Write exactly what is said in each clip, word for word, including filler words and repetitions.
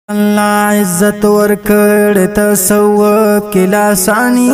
اللہ عزت ورکڑ تصوف کی لاسانی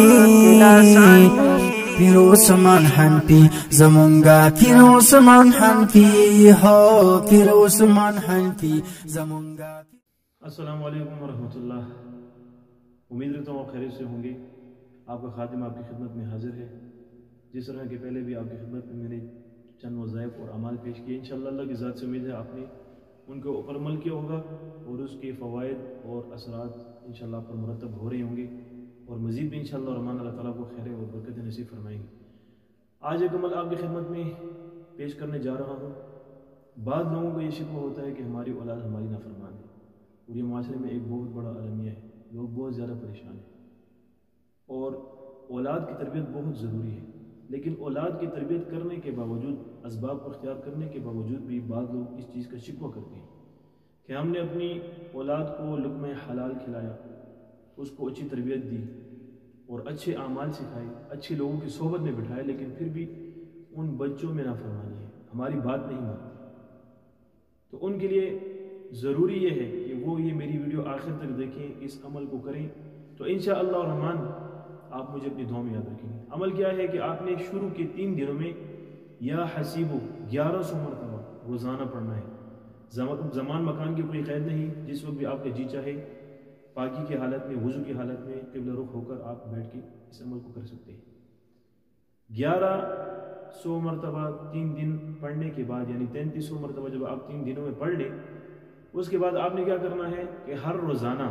پیر عثمان حنفی زمونگا پیر عثمان حنفی ہو پیر عثمان حنفی زمونگا. السلام علیکم ورحمۃ اللہ. امید رکھتا ہوں آپ خیریت سے ہوں گے. آپ کا خادم آپ کی خدمت میں حاضر ہے. جس طرح کہ پہلے بھی آپ کی خدمت میں میں نے چند وظائف اور اعمال پیش کیے، انشاءاللہ اللہ کی ذات سے امید ہے آپ نے ان کے اوپر عمل کیا ہوگا اور اس کے فوائد اور اثرات انشاءاللہ آپ پر مرتب ہو رہے ہوں گے، اور مزید بھی انشاءاللہ الرحمن اللہ تعالیٰ کو خیر اور برکت نصیب فرمائیں گے. آج ایک عمل آپ کی خدمت میں پیش کرنے جا رہا ہوں. بعض لوگوں کو یہ شکوہ ہوتا ہے کہ ہماری اولاد ہماری نافرمان ہے، اور یہ معاشرے میں ایک بہت بڑا المیہ ہے. لوگ بہت زیادہ پریشان ہیں، اور اولاد کی تربیت بہت ضروری ہے، لیکن اولاد کی تربیت کرنے کے باوجود، اسباب کو اختیار کرنے کے باوجود بھی بعض لوگ اس چیز کا شکوہ کرتے ہیں کہ ہم نے اپنی اولاد کو لقمہ حلال کھلایا، اس کو اچھی تربیت دی اور اچھے اعمال سکھائے، اچھے لوگوں کی صحبت میں بٹھائے، لیکن پھر بھی ان بچوں میں نافرمانی ہے، ہماری بات نہیں مانتے. تو ان کے لیے ضروری یہ ہے کہ وہ یہ میری ویڈیو آخر تک دیکھیں، اس عمل کو کریں، تو انشاءاللہ الرحمن آپ مجھے اپنی دعا میں یاد رکھیں گے. عمل کیا ہے کہ آپ نے شروع کے تین دنوں میں یا حسیبو گیارہ سو مرتبہ روزانہ پڑھنا ہے. زمان مکان کی کوئی قید نہیں، جس وقت بھی آپ کا جی چاہے پاکی کی حالت میں، وضو کی حالت میں قبلہ رخ ہو کر آپ بیٹھ کے اس عمل کو کر سکتے ہیں. گیارہ سو مرتبہ تین دن پڑھنے کے بعد، یعنی تینتیس سو مرتبہ جب آپ تین دنوں میں پڑھ لیں، اس کے بعد آپ نے کیا کرنا ہے کہ ہر روزانہ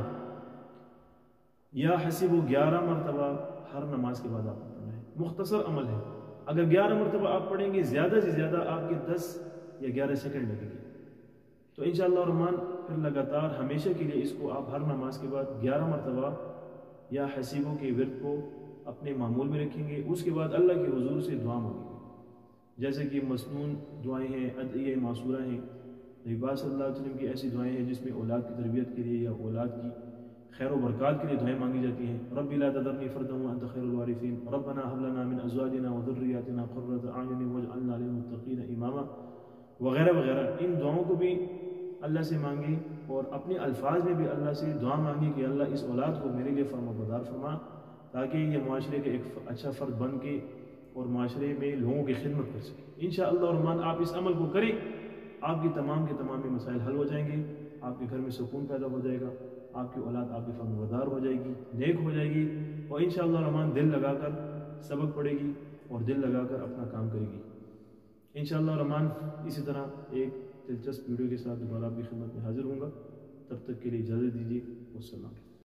یا حسیبو گیارہ مرتبہ ہر نماز کے بعد آپ کو پڑھنا ہے. مختصر عمل ہے. اگر گیارہ مرتبہ آپ پڑھیں گے، زیادہ سے زیادہ آپ کے دس یا گیارہ سیکنڈ لگیں گے. تو انشاءاللہ الرحمن پھر لگاتار ہمیشہ کے لیے اس کو آپ ہر نماز کے بعد گیارہ مرتبہ یا حسیبوں کے ورد کو اپنے معمول میں رکھیں گے. اس کے بعد اللہ کے حضور سے دعا مانگیں گے، جیسے کہ مسنون دعائیں ہیں، ادعیہ معصورہ ہیں. نبی پاک صلی اللہ علیہ وسلم کی ایسی دعائیں ہیں جس میں اولاد کی تربیت کے لیے یا اولاد کی خیر و برکات کے لیے دعائیں مانگی جاتی ہیں. رب لا تذرنی فردا وانت خیر الوارثین، ربنا هب لنا من ازواجنا وذریاتنا قرۃ اعین واجعلنا للمتقین اماما، وغیرہ وغیرہ. ان دعاؤں کو بھی اللہ سے مانگے، اور اپنے الفاظ میں بھی اللہ سے دعا مانگے کہ اللہ اس اولاد کو میرے لیے فرما بردار فرما، تاکہ یہ معاشرے کا ایک اچھا فرد بن کے اور معاشرے میں لوگوں کی خدمت کر سکے. انشاءاللہ الرحمن آپ اس عمل کو کریں، آپ کی تمام کے تمام مسائل حل ہو جائیں گے. آپ کے گھر میں سکون پیدا ہو جائے گا، آپ کی اولاد آپ کی فرمانبردار ہو جائے گی، نیک ہو جائے گی، اور انشاءاللہ الرحمن دل لگا کر سبق پڑھے گی اور دل لگا کر اپنا کام کرے گی. انشاءاللہ الرحمن اسی طرح ایک دلچسپ ویڈیو کے ساتھ دوبارہ آپ کی خدمت میں حاضر ہوں گا. تب تک کے لیے اجازت دیجیے. والسلام.